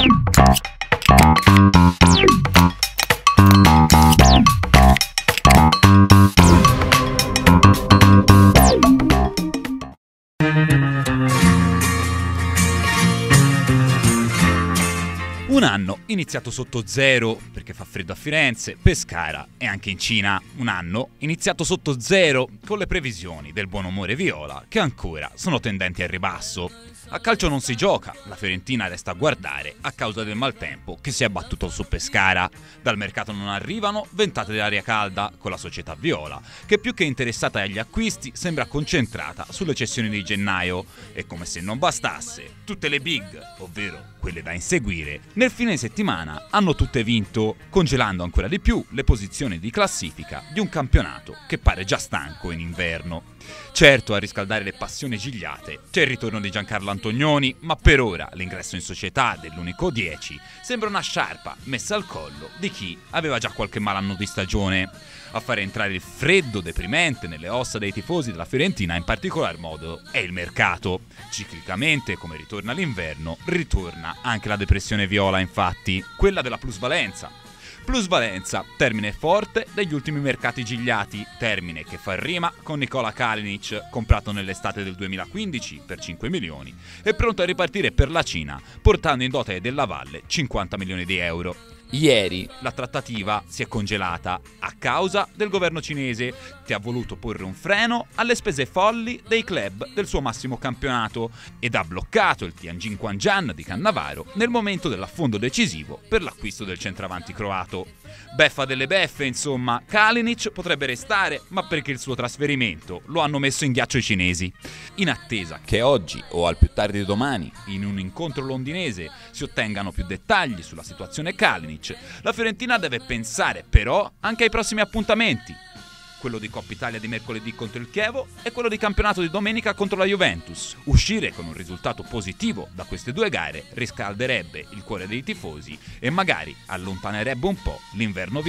Un anno iniziato sotto zero perché fa freddo a Firenze, Pescara e anche in Cina. Un anno iniziato sotto zero con le previsioni del buon umore viola che ancora sono tendenti al ribasso. A calcio non si gioca, la Fiorentina resta a guardare a causa del maltempo che si è abbattuto su Pescara. Dal mercato non arrivano ventate d'aria calda con la società viola, che più che interessata agli acquisti sembra concentrata sulle cessioni di gennaio. E come se non bastasse, tutte le big, ovvero quelle da inseguire, nel fine settimana hanno tutte vinto, congelando ancora di più le posizioni di classifica di un campionato che pare già stanco in inverno. Certo, a riscaldare le passioni gigliate c'è il ritorno di Giancarlo Antonioni, ma per ora l'ingresso in società dell'unico 10 sembra una sciarpa messa al collo di chi aveva già qualche malanno di stagione. A fare entrare il freddo deprimente nelle ossa dei tifosi della Fiorentina in particolar modo è il mercato. Ciclicamente, come ritorna l'inverno, ritorna anche la depressione viola, infatti, quella della plusvalenza. Plusvalenza, termine forte degli ultimi mercati gigliati, termine che fa rima con Nikola Kalinic, comprato nell'estate del 2015 per 5 milioni e pronto a ripartire per la Cina, portando in dote della Valle 50 milioni di euro. Ieri la trattativa si è congelata a causa del governo cinese, che ha voluto porre un freno alle spese folli dei club del suo massimo campionato ed ha bloccato il Tianjin Quanjian di Cannavaro nel momento dell'affondo decisivo per l'acquisto del centravanti croato. Beffa delle beffe, insomma, Kalinic potrebbe restare, ma perché il suo trasferimento lo hanno messo in ghiaccio i cinesi. In attesa che oggi o al più tardi domani, in un incontro londinese, si ottengano più dettagli sulla situazione Kalinic, la Fiorentina deve pensare però anche ai prossimi appuntamenti. Quello di Coppa Italia di mercoledì contro il Chievo e quello di campionato di domenica contro la Juventus. Uscire con un risultato positivo da queste due gare riscalderebbe il cuore dei tifosi e magari allontanerebbe un po' l'inverno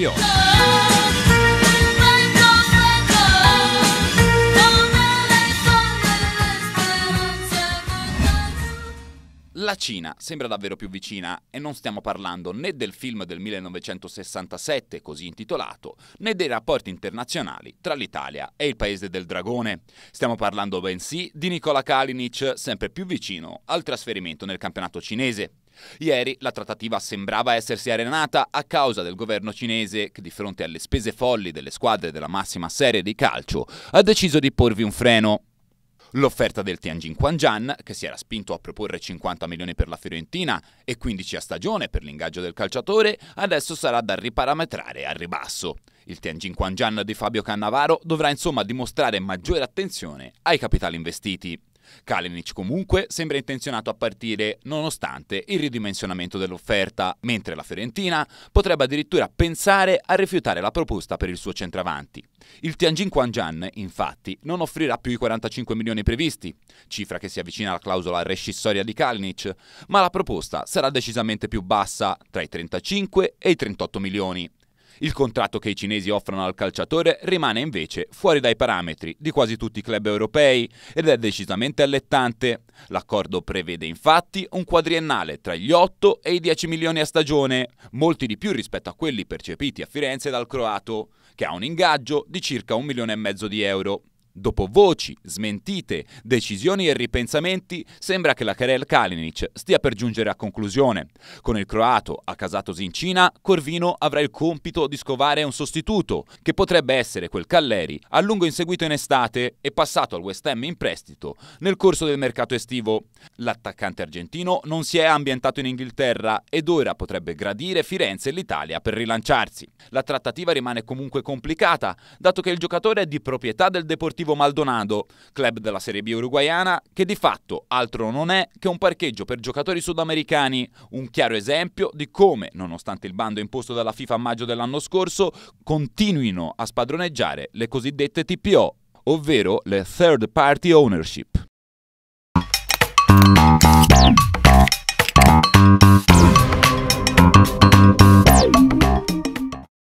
viola. La Cina sembra davvero più vicina e non stiamo parlando né del film del 1967 così intitolato, né dei rapporti internazionali tra l'Italia e il paese del dragone. Stiamo parlando bensì di Nikola Kalinic, sempre più vicino al trasferimento nel campionato cinese. Ieri la trattativa sembrava essersi arenata a causa del governo cinese che, di fronte alle spese folli delle squadre della massima serie di calcio, ha deciso di porvi un freno. L'offerta del Tianjin Quanjian, che si era spinto a proporre 50 milioni per la Fiorentina e 15 a stagione per l'ingaggio del calciatore, adesso sarà da riparametrare al ribasso. Il Tianjin Quanjian di Fabio Cannavaro dovrà insomma dimostrare maggiore attenzione ai capitali investiti. Kalinic comunque sembra intenzionato a partire nonostante il ridimensionamento dell'offerta, mentre la Fiorentina potrebbe addirittura pensare a rifiutare la proposta per il suo centravanti. Il Tianjin Quanjian, infatti, non offrirà più i 45 milioni previsti, cifra che si avvicina alla clausola rescissoria di Kalinic, ma la proposta sarà decisamente più bassa, tra i 35 e i 38 milioni. Il contratto che i cinesi offrono al calciatore rimane invece fuori dai parametri di quasi tutti i club europei ed è decisamente allettante. L'accordo prevede infatti un quadriennale tra gli 8 e i 10 milioni a stagione, molti di più rispetto a quelli percepiti a Firenze dal croato, che ha un ingaggio di circa 1,5 milioni di euro. Dopo voci, smentite, decisioni e ripensamenti, sembra che la querela Kalinic stia per giungere a conclusione. Con il croato accasatosi in Cina, Corvino avrà il compito di scovare un sostituto, che potrebbe essere quel Calleri, a lungo inseguito in estate e passato al West Ham in prestito nel corso del mercato estivo. L'attaccante argentino non si è ambientato in Inghilterra ed ora potrebbe gradire Firenze e l'Italia per rilanciarsi. La trattativa rimane comunque complicata, dato che il giocatore è di proprietà del Deportivo Maldonado, club della Serie B uruguaiana, che di fatto altro non è che un parcheggio per giocatori sudamericani, un chiaro esempio di come, nonostante il bando imposto dalla FIFA a maggio dell'anno scorso, continuino a spadroneggiare le cosiddette TPO, ovvero le Third Party Ownership.